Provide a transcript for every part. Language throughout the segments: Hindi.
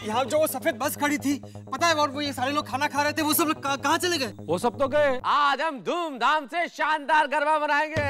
यहाँ जो वो सफेद बस खड़ी थी, पता है, और वो ये सारे लोग खाना खा रहे थे, वो सब लोग कहाँ चले गए? वो सब तो गए। आज हम धूमधाम से शानदार गरबा मनाएंगे।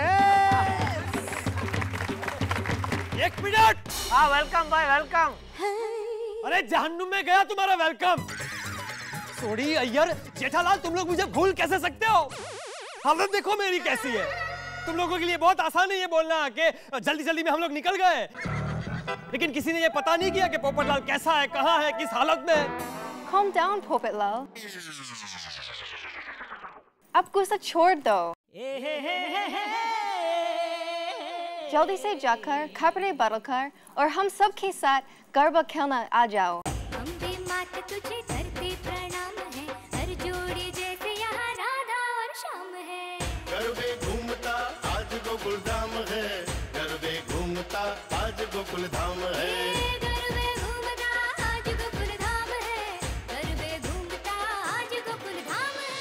एक मिनट। हाँ, वेलकम भाई, वेलकम। अरे जहन्नुम में गया तुम्हारा वेलकम। सोडी, अय्यर, जेठालाल, तुम लोग मुझे भूल कैसे सकते हो? हालत देखो मेरी कैसी है। तुम लोगों के लिए बहुत आसान है ये बोलना कि जल्दी जल्दी में हम लोग निकल गए, लेकिन किसी ने ये पता नहीं किया कि पोपटलाल कैसा है, कहाँ है, किस हालत में है। Calm down, Popatlal. अब गुस्सा छोड़ दो। जल्दी से जाकर कपड़े बदलकर और हम सब के साथ गरबा खेलना आ जाओ। अम्बे मात तुझे धरती प्रणाम है, हर जोड़ी जैसे यहाँ राधा और श्याम है। गरबे घूमता आज गोकुल धाम है, गरबे घूमता आज गोकुल धाम है। गरबे घूमता आज गोकुल धाम है, गरबे घूमता आज गोकुल धाम है।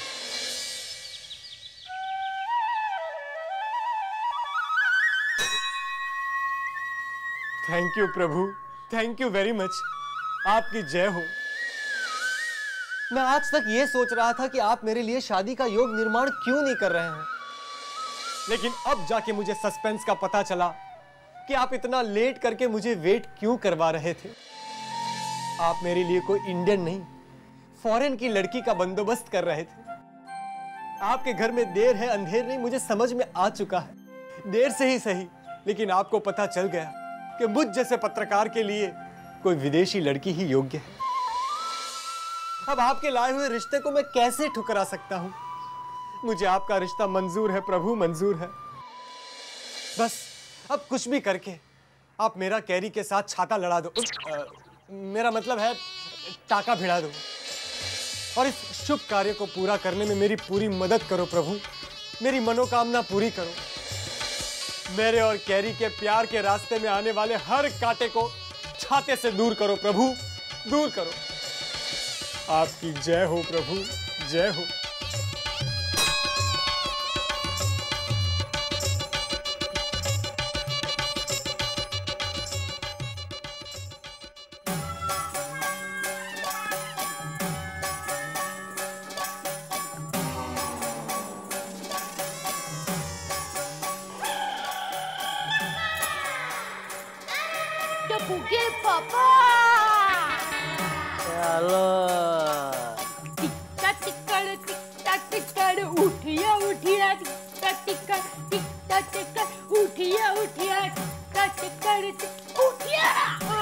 थैंक यू प्रभु, थैंक यू वेरी मच। आपकी जय हो। मैं आज तक ये सोच रहा था कि आप मेरे लिए शादी का योग निर्माण क्यों नहीं कर रहे हैं, लेकिन अब जाके मुझे सस्पेंस का पता चला कि आप इतना लेट करके मुझे वेट क्यों करवा रहे थे। आप मेरे लिए कोई इंडियन नहीं, फॉरेन की लड़की का बंदोबस्त कर रहे थे। आपके घर में देर है अंधेर नहीं, मुझे समझ में आ चुका है। देर से ही सही, लेकिन आपको पता चल गया कि मुझ जैसे पत्रकार के लिए कोई विदेशी लड़की ही योग्य है। अब आपके लाए हुए रिश्ते को मैं कैसे ठुकरा सकता हूं? मुझे आपका रिश्ता मंजूर है प्रभु, मंजूर है। बस अब कुछ भी करके आप मेरा कैरी के साथ छाता लड़ा दो, मेरा मतलब है टाका भिड़ा दो, और इस शुभ कार्य को पूरा करने में मेरी पूरी मदद करो प्रभु। मेरी मनोकामना पूरी करो। मेरे और कैरी के प्यार के रास्ते में आने वाले हर कांटे को छाते से दूर करो प्रभु, दूर करो। आपकी जय हो प्रभु, जय हो। टप्पू के पापा। चलो। टिक्का टिक्कर टिक्का टिक्कर उठिया उठिया टिक्का टिक्कर टिक्का टिक्कर उठिया उठिया टिक्का टिक्कर उठिया।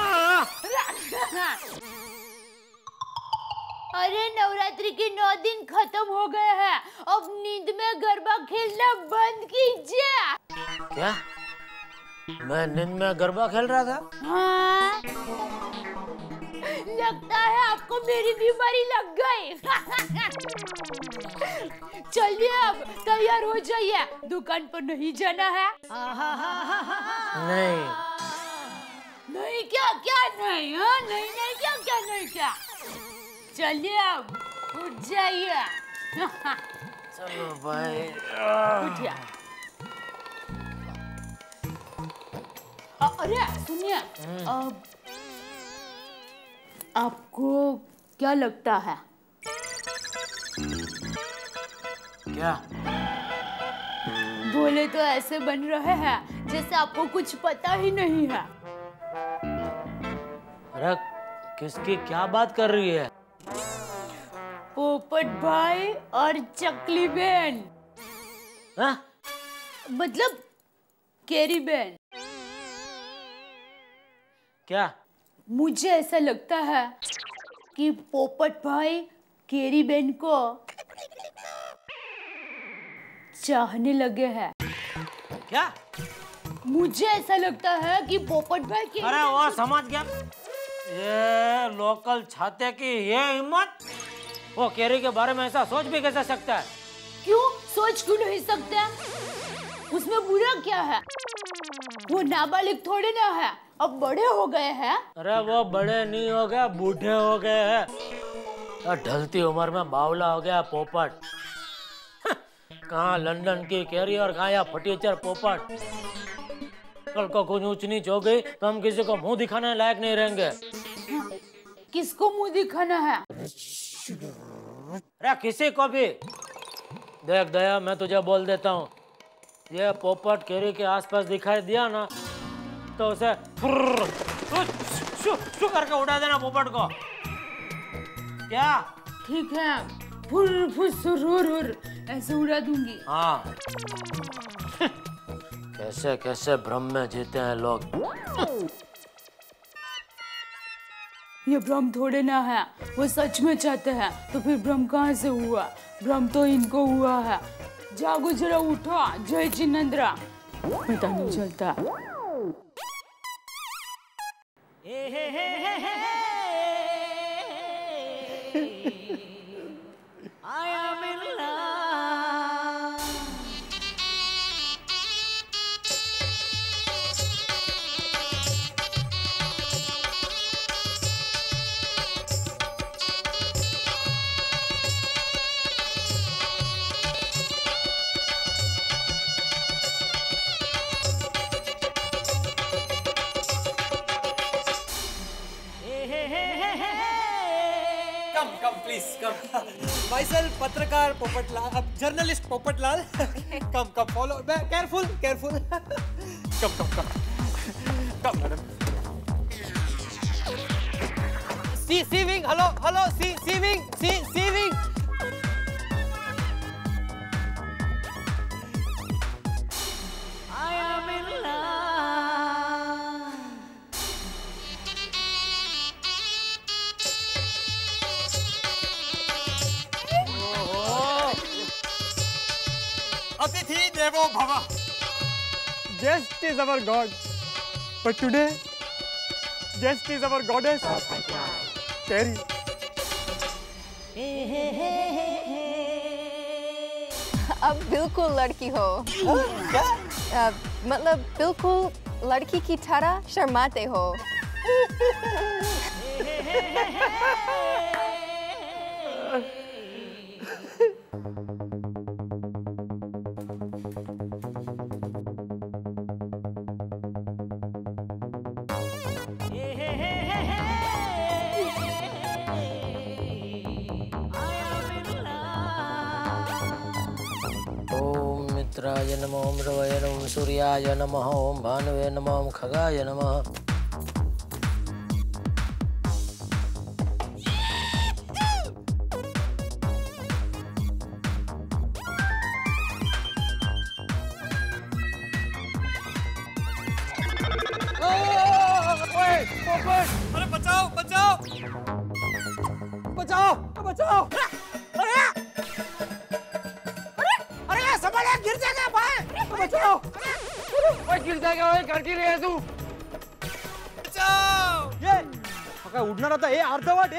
अरे नवरात्रि के 9 दिन खत्म हो गए हैं, अब नींद में गरबा खेलना बंद कीजिए। क्या? मैं नींद में गरबा खेल रहा था? हाँ? लगता है आपको मेरी बीमारी लग गई। चलिए अब तैयार हो जाइए, दुकान पर नहीं जाना है। नहीं। नहीं क्या? क्या नहीं? हाँ नहीं नहीं क्या? क्या नहीं क्या? चलिए अब उठ जाइए। चलो भाई। उठिए। अरे सुनिए, अब आपको क्या लगता है? क्या? बोले तो ऐसे बन रहे हैं जैसे आपको कुछ पता ही नहीं है। अरे किसकी क्या बात कर रही है? पोपट भाई और चकली बहन। हाँ? मतलब केरी बहन। क्या? मुझे ऐसा लगता है कि पोपट भाई केरी बहन को चाहने लगे हैं। क्या? मुझे ऐसा लगता है कि पोपट भाई केरी अरे वो समझ गया। ये लोकल छाते की ये हिम्मत, वो केरी के बारे में ऐसा सोच भी कैसे सकता है? क्यों सोच क्यों नहीं सकते? उसमें बुरा क्या है? वो नाबालिग थोड़े ना है, अब बड़े हो गए हैं। अरे वो बड़े नहीं हो गए, बूढ़े हो गए हैं। ढलती उम्र में बावला हो गया पोपट। कहाँ लंदन की केरी और कहाँ या फटीचर पोपट। कल को कुछ ऊंच नीच हो गई तो हम किसी को मुंह दिखाने लायक नहीं रहेंगे। किसको मुंह दिखाना है? अरे किसी को भी देख दया, मैं तुझे बोल देता हूँ, ये पोपट केरी के आसपास दिखाई दिया ना तो उसे शू करके उड़ा देना पोपट को। क्या? ठीक है, फुर फुर सुरूर ऐसे उड़ा दूंगी। हाँ। कैसे कैसे भ्रम में जीते हैं लोग। ये भ्रम थोड़े ना है, वो सच में चाहते हैं, तो फिर भ्रम कहाँ से हुआ? भ्रम तो इनको हुआ है। जागो जरा, उठो, जय जिनेंद्रा। पता नहीं चलता। Come please come. माइसेल्फ पत्रकार पोपटलाल, अब journalist Popatlal. Come follow, careful careful. Come madam. C wing, hello C wing. अतिथि देवो भव। Guest is our God, but today guest is our goddess, Carrie. अब बिल्कुल लड़की हो। क्या? मतलब बिल्कुल लड़की की तरह शर्माते हो। ओम मित्राय नमः, ओम रवये नमः, सूर्याय नमः, ओम भानुवे नमः, ओम खगाय नमः। अरे बचाओ बचाओ बचाओ बचाओ। अरे संभाले, गिर जाएगा भाई। बचाओ। ओए गिर जाएगा, ओए कर की रही है तू? बचाओ। ये पका उड़ना रहता है, अर्धवट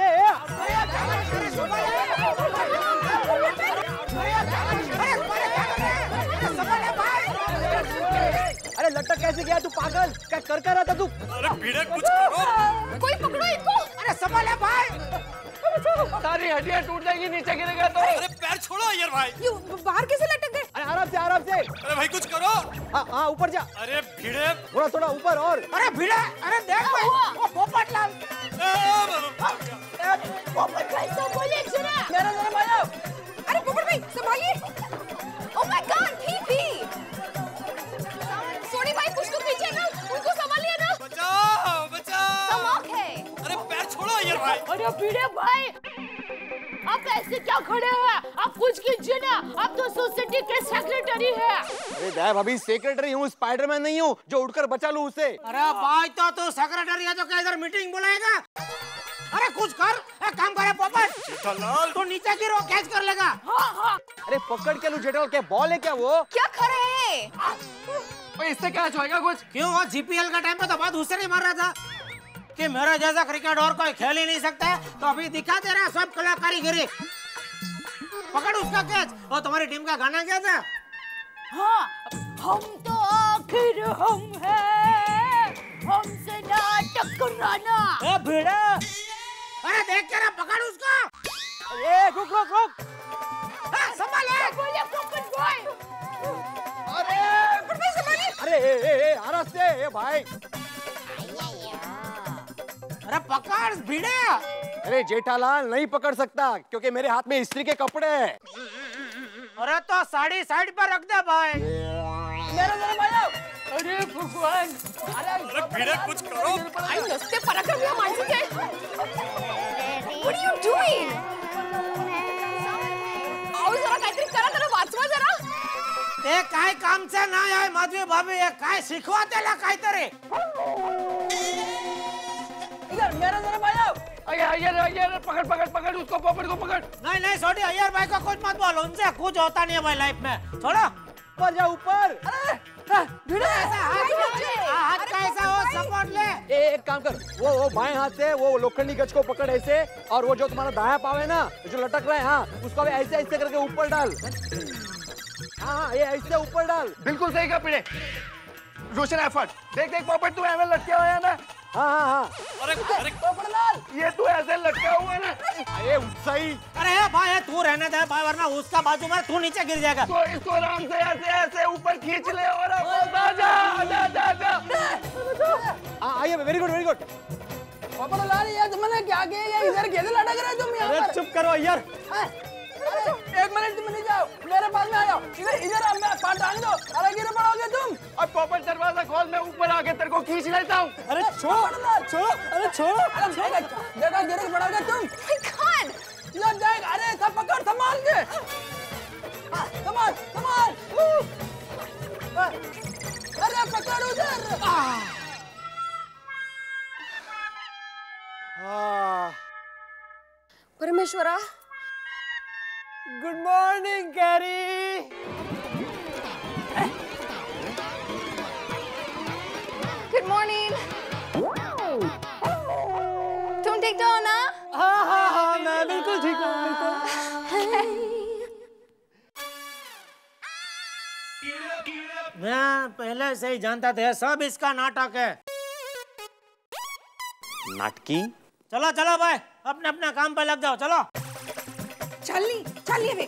अरे लटक कैसे गया तू पागल? क्या कर रहा था तू? अरे भिड़े कुछ करो। कोई पकड़ो इनको। अरे संभाले भाई। सारी हड्डियां टूट जाएंगी, नीचे गिरेगा तो। अरे पैर छोड़ो यार भाई। ये बाहर कैसे लटक गए? अरे आराम से। अरे भाई कुछ करो। हाँ ऊपर जा। अरे भिड़े थोड़ा ऊपर और। अरे भिड़े, अरे देख भाई, वो पोपटलाल। पोपट भाई संभालिए जरा। मेरा भाई। अरे पोपट भाई संभालिए। ओह माय गॉड, पी। सोनी भाई कुछ तो कीजिएगा, उनको संभालिए ना। बचाओ। समोक है। अरे पैर छोड़ो यार भाई। अरे भिड़े भाई, आप ऐसे क्या खड़े हैं? आप कुछ कीजिए ना, आप तो सोसाइटी के सेक्रेटरी हैं। अरे दया भाभी, सेक्रेटरी हूँ, स्पाइडरमैन नहीं हूँ जो उड़कर बचा लूँ उसे। अरे भाई तो तू सेक्रेटरी है तो क्या इधर मीटिंग बुलाएगा? अरे कुछ कर, एक काम करे पोपट, तू नीचे गिरो, कैच कर लेगा। हाँ। अरे पकड़ के लू जेटल, क्या बॉल है क्या वो? क्या कर रहे हैं? इससे क्या होएगा कुछ? क्यों, वो जीपीएल का टाइम पे तो बहुत हुस्से नहीं मार रहा था कि मेरा जैसा क्रिकेट और कोई खेल ही नहीं सकता है, तो अभी दिखा दे रहा सब कला कारीगरी। पकड़ उसका कैच। और तुम्हारी टीम का गाना क्या था? हाँ, हम तो आखिर हम हैं, हमसे ना टकराना। ए भिड़े, अरे देख के ना, पकड़ उसको। ए रुक। संभाले। बोले पोपट भाई। अरे आराम से भाई। अरे पकड़ भिड़े। अरे जेठालाल नहीं पकड़ सकता क्योंकि मेरे हाथ में इस्त्री के कपड़े हैं। अरे तो साड़ी साइड पर रख दे भाई। अरे भगवान, अरे भिड़े कुछ करो। आई नसते पराक्रम या माणसाचे. What are you doing? आओ जरा काहीतरी करा, त्याला वाचवा जरा. ते काय कामचं नाही आहे माधवी भाभी, हे काय शिकवा त्याला काहीतरी. पकड़ उसको, पोपट को पकड़। नहीं नहीं छोटी, अय्यर भाई को कुछ मत बोलो, उनसे कुछ होता नहीं है भाई लाइफ में, छोड़ो। ऊपर जा ऊपर। ऐसा हाथ कैसा हो, सपोर्ट ले। एक काम कर, वो बाएं हाथ से वो लोखंडी गज को पकड़ ऐसे, और वो जो तुम्हारा दाया पाव है ना, जो लटक रहा है, हाँ उसको भी ऐसे ऐसे करके ऊपर डाल। हाँ ये ऐसे ऊपर डाल। बिल्कुल सही कहा पीड़े। रोशन एफर्ट। देख देख पोपट, तू ऐसे लटके हुआ है ना। हाँ। अरे ये तू ऐसे लटका हुआ है ना। अरे सही। अरे भाई तू रहने दे भाई, वरना उसका बाजू में तू नीचे गिर जाएगा। तो इसको आराम से ऐसे ऐसे ऊपर खींच ले और आजा। आइए, very good very good. Popat Lal यार तुमने क्या किया, ये इधर कैसे लटक रहे तुम यहाँ अरे चुप करो यार। एक मिनट तुम नहीं जाओ, मेरे पास में आ जाओ। इधर अब मैं पाट डाल दो, अरे गिर पड़ोगे तुम। और पोपट दरवाजा खोल, मैं ऊपर आके तेरे को खींच लेता हूँ। अरे छोड़ो, अरे छोड़ो। देखो गिर पड़ोगे तुम। लग जाएगा। अरे सब पकड़, संभाल के। संभाल। अरे पकड़ उधर। परमेश्वरा, गुड मॉर्निंग कैरी। Good morning. तुम ठीक तो हो ना? हाँ, मैं बिल्कुल ठीक हूँ, बिल्कुल। मैं पहले से ही जानता था, सब इसका नाटक है। नाटकी? चलो चलो भाई, अपने अपने काम पे लग जाओ, चलो। चलिए रे.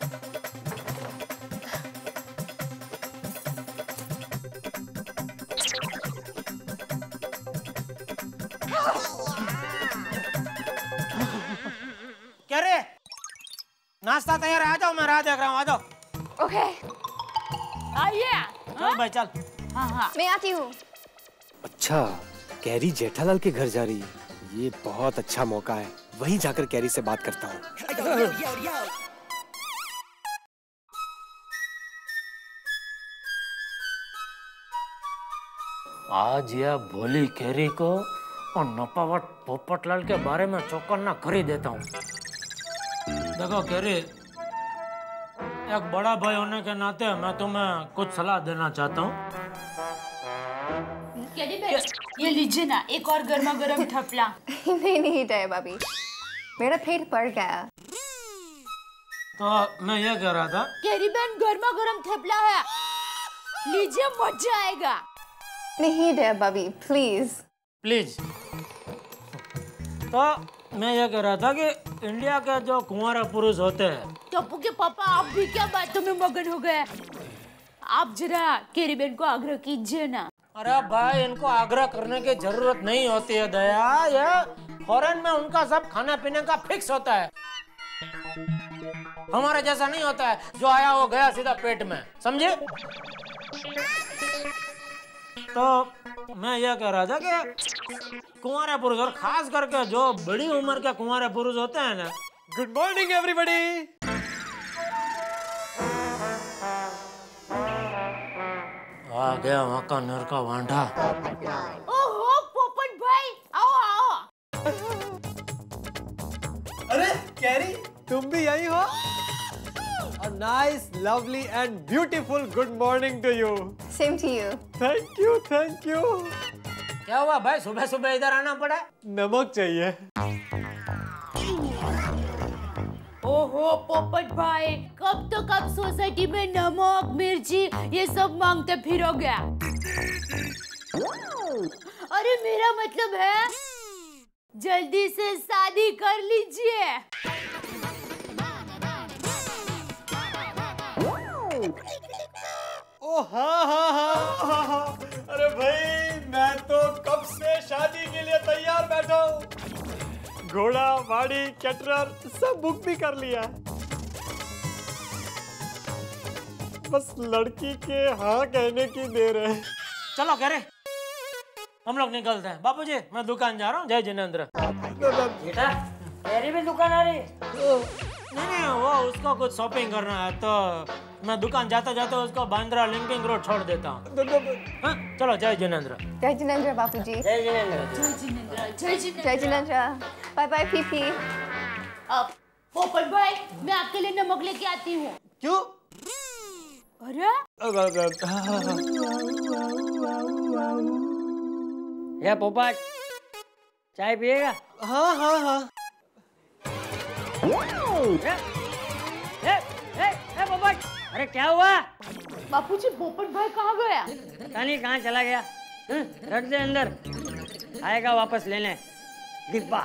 क्या रे, नाश्ता तैयार है, आ जाओ, मैं राह देख रहा हूँ, आ जाओ। Okay. आइए. चल भाई चल। हाँ. मैं आती हूँ. अच्छा, कैरी जेठालाल के घर जा रही है। ये बहुत अच्छा मौका है, वहीं जाकर कैरी से बात करता हूँ। आज यह भोली कैरी को और नपावट पोपटलाल के बारे में चौकन्ना कर ही देता हूँ। देखो कैरी, एक बड़ा भाई होने के नाते मैं तुम्हें कुछ सलाह देना चाहता हूँ। ये लीजिए ना, एक और गर्मा गर्म थपला. नहीं दया भाभी, मेरा पेट भर गया. तो मैं ये कह रहा था, कैरी बहन गर्मा गर्म थपला है, लीजिए मजा आएगा. नहीं दया भाभी, प्लीज. प्लीज। तो मैं ये कह रहा था कि इंडिया के जो कुंवारा पुरुष होते हैं, टप्पू के पापा आप भी क्या बातों में मगन हो गए. आप जरा कैरी बहन को आग्रह कीजिए ना. अरे भाई इनको आग्रह करने की जरूरत नहीं होती है दया, ये फॉरेन में उनका सब खाने पीने का फिक्स होता है, हमारे जैसा नहीं होता है जो आया वो गया सीधा पेट में, समझे? तो मैं ये कह रहा था कि कुंवारे पुरुष, और खास करके जो बड़ी उम्र के कुंवारे पुरुष होते हैं ना। Good morning everybody. आ गया वहाँ का नर का वांढा। ओहो पोपट भाई, आओ आओ. अरे कैरी, तुम भी यही हो? A nice, lovely and beautiful good morning to you. Same to you. Thank you, thank you. क्या हुआ भाई, सुबह सुबह इधर आना पड़ा? नमक चाहिए। ओहो पोपट भाई, कब तक आप सोसाइटी में नमक मिर्ची ये सब मांगते फिरोगे? अरे मेरा मतलब है जल्दी से शादी कर लीजिए. ओ हाँ। अरे भाई मैं तो कब से शादी के लिए तैयार बैठा हूँ। घोड़ा, गाड़ी, कैटरर सब बुक भी कर लिया। बस लड़की के हाँ कहने की देर है। चलो कह रहे हम लोग निकलते हैं। बापूजी मैं दुकान जा रहा हूँ। जय जिनेंद्र। बेटा तेरी भी दुकान आ रही? नहीं वो उसको कुछ शॉपिंग करना है तो मैं दुकान जाते जाते उसको बांद्रा लिंकिंग रोड छोड़ देता हूँ। हाँ, चलो जय जिनेंद्र। जय जिनेंद्र बापूजी। जय जिनेंद्र। जय जिनेंद्र, जय जिनेंद्र। जय जिनेंद्र। Bye bye PP. अब पोपट भाई मैं आपके लिए नमक लेके आती हूँ। क्यों? अरे ये पोपट चाय पिएगा? हाँ हाँ हाँ। पोपट अरे क्या हुआ? बापूजी पोपट भाई कहाँ गया? पता नहीं कहाँ चला गया। रख दे अंदर, आएगा वापस लेने डिब्बा।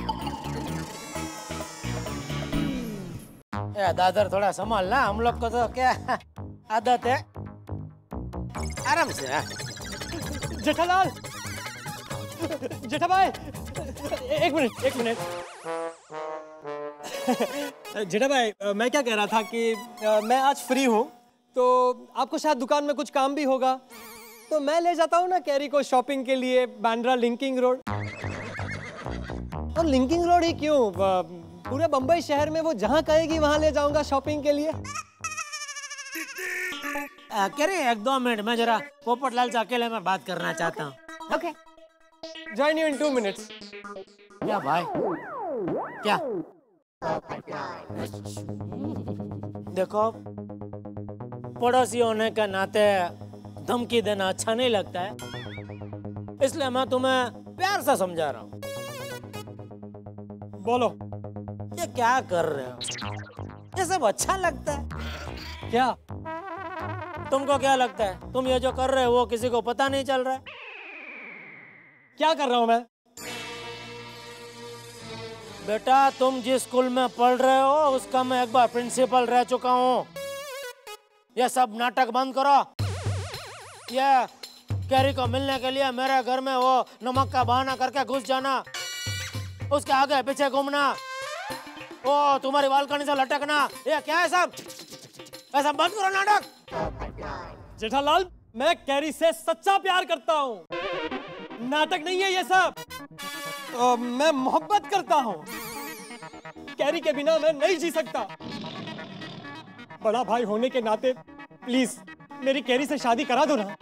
दादर थोड़ा संभाल ना, हम लोग को तो क्या आदत है। आराम से। जेठालाल, जेठा भाई, एक मिनट। जेठा भाई मैं क्या कह रहा था कि मैं आज फ्री हूँ तो आपको शायद दुकान में कुछ काम भी होगा तो मैं ले जाता हूँ ना कैरी को शॉपिंग के लिए बांद्रा लिंकिंग रोड। और लिंकिंग रोड ही क्यों, पूरे बंबई शहर में वो जहाँ कहेगी वहाँ ले जाऊंगा शॉपिंग के लिए। कह रहे 1-2 मिनट मैं जरा पोपटलाल से अकेले में बात करना चाहता हूँ। Okay. Join you in 2 minutes. क्या भाई क्या? देखो पड़ोसी होने के नाते धमकी देना अच्छा नहीं लगता है, इसलिए मैं तुम्हें प्यार से समझा रहा हूँ। बोलो। ये क्या कर रहे हो? ये सब अच्छा लगता है क्या? तुमको क्या लगता है तुम ये जो कर रहे हो वो किसी को पता नहीं चल रहा है? क्या कर रहा हूँ मैं? बेटा तुम जिस स्कूल में पढ़ रहे हो उसका मैं एक बार प्रिंसिपल रह चुका हूँ। ये सब नाटक बंद करो। ये कैरी को मिलने के लिए मेरे घर में वो नमक का बहाना करके घुस जाना, उसके आगे पीछे घूमना, वो तुम्हारी बालकनी से लटकना, ये क्या है सब? ये सब बंद करो नाटक। जेठालाल मैं कैरी से सच्चा प्यार करता हूँ, नाटक नहीं है ये सब। मैं मोहब्बत करता हूँ, कैरी के बिना मैं नहीं जी सकता। बड़ा भाई होने के नाते प्लीज मेरी कैरी से शादी करा दो ना।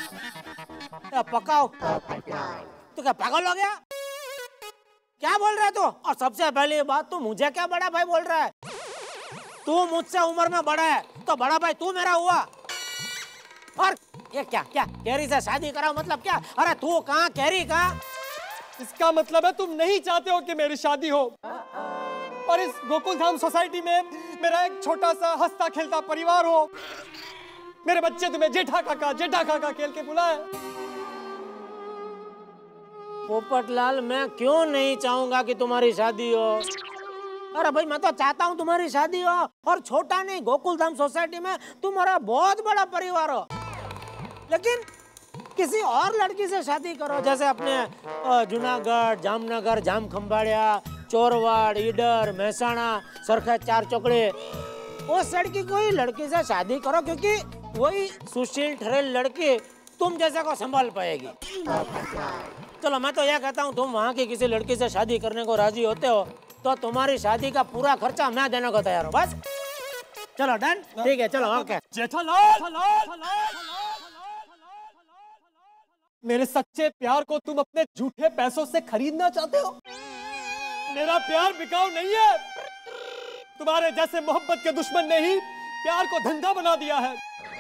पकाओ तू क्या पागल हो गया? क्या बोल रहा है तू? और सबसे पहली बात तू मुझे क्या बड़ा भाई बोल रहा है? तू मुझसे उम्र में बड़ा है तो बड़ा भाई तू मेरा हुआ। और ये क्या कैरी से शादी कराओ मतलब क्या? अरे तू कहाँ कैरी कहाँ? इसका मतलब है तुम नहीं चाहते हो कि मेरी शादी हो और इस गोकुल धाम सोसाइटी में मेरा एक छोटा सा हंसता खेलता परिवार हो। मेरे बच्चे तुम्हें जेठा काका खेल के बुलाए। पोपटलाल मैं क्यों नहीं चाहूंगा कि तुम्हारी शादी हो? अरे भाई मैं तो चाहता हूँ तुम्हारी शादी हो, और छोटा नहीं गोकुल धाम सोसाइटी में तुम्हारा बहुत बड़ा परिवार हो, लेकिन किसी और लड़की से शादी करो, जैसे अपने जूनागढ़, जामनगर, जाम खंभाड़िया, चोरवाड़, ईडर, महसाणा, सरखा, चार चौकड़े, उस लड़की कोई लड़की से शादी करो, क्योंकि वही सुशील ठहरेल लड़की तुम जैसे को संभाल पाएगी। चलो मैं तो यह कहता हूँ तुम वहाँ की किसी लड़की से शादी करने को राजी होते हो तो तुम्हारी शादी का पूरा खर्चा मैं देने को तैयार हूँ। बस चलो डन? ठीक है चलो ओके। जेठालाल, मेरे सच्चे प्यार को तुम अपने झूठे पैसों से खरीदना चाहते हो? मेरा प्यार बिकाऊ नहीं है। तुम्हारे जैसे मोहब्बत के दुश्मन ने ही प्यार को धंधा बना दिया है।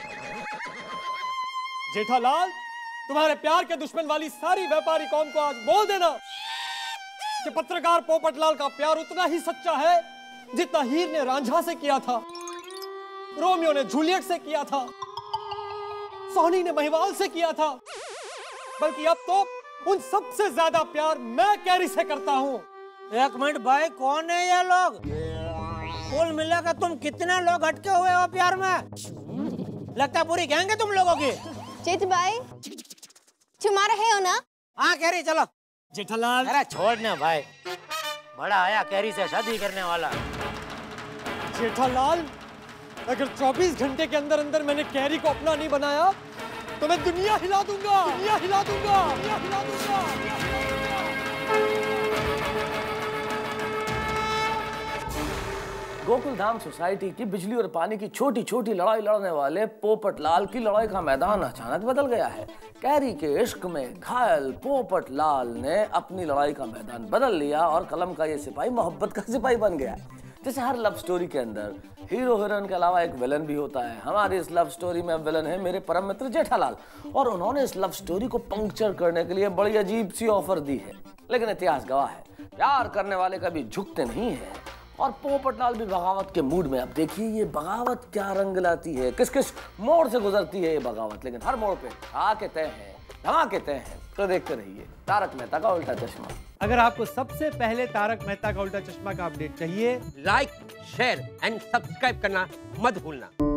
जेठालाल तुम्हारे प्यार के दुश्मन वाली सारी व्यापारी कौम को आज बोल देना कि पत्रकार पोपटलाल का प्यार उतना ही सच्चा है जितना हीर ने रांझा से किया था, रोमियो ने जूलियट से किया था, सोनी ने महिवाल से किया था, बल्कि अब तो उन सबसे ज्यादा प्यार मैं कैरी से करता हूँ। एक मिनट भाई, कौन है ये लोग? कुल मिलाकर तुम कितने लोग अटके हुए हो प्यार में? लगता है पूरी गैंग है तुम लोगों की। जेठ भाई तुम्हारा है हो ना? हाँ कैरी चलो। जेठालाल अरे छोड़ ना भाई, बड़ा आया कैरी से शादी करने वाला। जेठालाल, अगर 24 घंटे के अंदर अंदर मैंने कैरी को अपना नहीं बनाया तो मैं दुनिया हिला दूंगा, दुनिया हिला दूंगा, दुनिया हिला दूंगा। गोकुल धाम सोसाइटी की बिजली और पानी की छोटी छोटी लड़ाई लड़ने वाले पोपट लाल की लड़ाई का मैदान अचानक बदल गया है। कैरी के इश्क में घायल पोपट लाल ने अपनी लड़ाई का मैदान बदल लिया और कलम का ये सिपाही मोहब्बत का सिपाही बन गया। जैसे हर लव स्टोरी के अंदर हीरो हीरोइन के अलावा एक विलन भी होता है, हमारी इस लव स्टोरी में विलन है मेरे परम मित्र जेठालाल, और उन्होंने इस लव स्टोरी को पंक्चर करने के लिए बड़ी अजीब सी ऑफर दी है। लेकिन इतिहास गवाह है, प्यार करने वाले कभी झुकते नहीं है और पोपटलाल भी बगावत के मूड में। अब देखिए ये बगावत क्या रंग लाती है, किस किस मोड़ से गुजरती है ये बगावत, लेकिन हर मोड़ पे आके तय है, धमाके तय है। तो देखते रहिए तारक मेहता का उल्टा चश्मा। अगर आपको सबसे पहले तारक मेहता का उल्टा चश्मा का अपडेट चाहिए, लाइक, शेयर एंड सब्सक्राइब करना मत भूलना।